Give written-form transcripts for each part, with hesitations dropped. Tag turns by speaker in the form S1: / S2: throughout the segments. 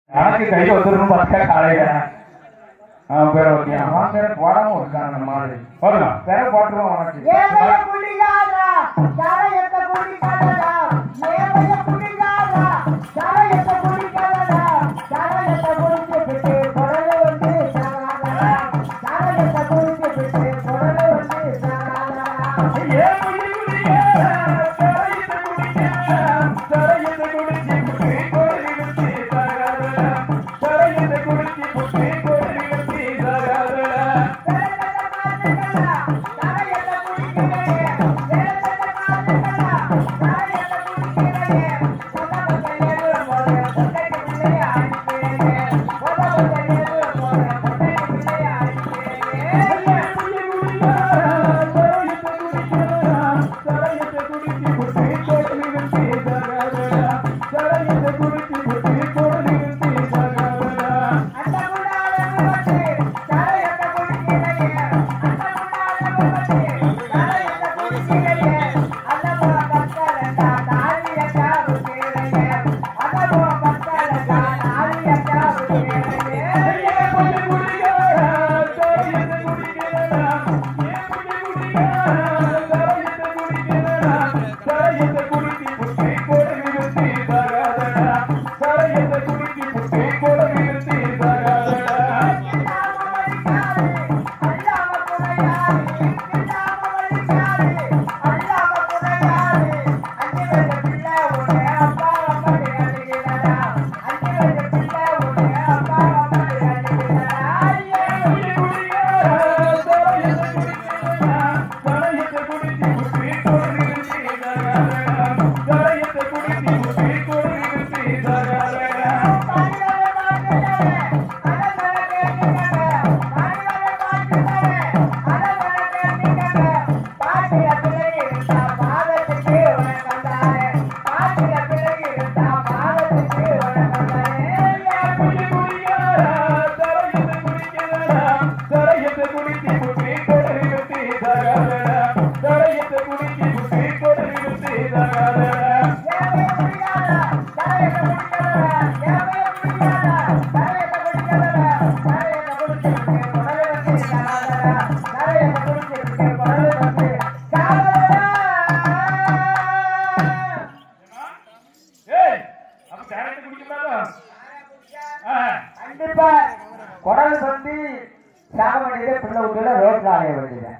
S1: எனக்கு கையில் வந்துடணும் பார்த்தா காலையில பேர் ஓகே அவன் பேரை போடாம இருக்கான் அந்த மாதிரி போதுமா பேரை போட்டுருவோம் அவனுக்கு குடல் சொல்லி சாக வேண்டியதே பிள்ளை விட்டுல ரோட்ல அடைய வேண்டியது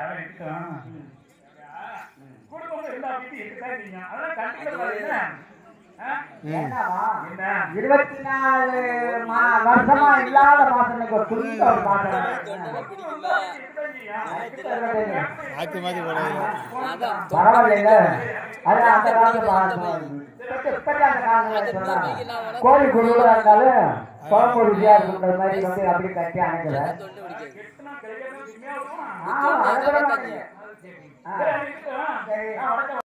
S1: இருபத்தி 24 வருஷமா இல்லாத மாசம் ஒரு துணிந்த ஒரு மாசம் பரவாயில்ல. அது அந்த காலத்து கோழி குழுவா இருந்தாலும் குழம்பு ருசியா இருக்குன்ற மாதிரி வந்து அப்படி கட்டி அணைக்கல.